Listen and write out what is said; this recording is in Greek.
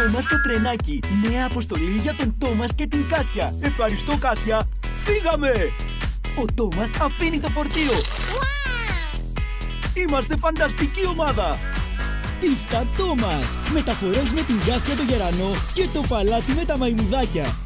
Τόμας το τρενάκι. Νέα αποστολή για τον Τόμας και την Κάσια. Ευχαριστώ, Κάσια. Φύγαμε! Ο Τόμας αφήνει το φορτίο. Είμαστε φανταστική ομάδα. Πίστα Τόμας. Μεταφορές με την Κάσια το Γερανό και το παλάτι με τα μαϊμουδάκια.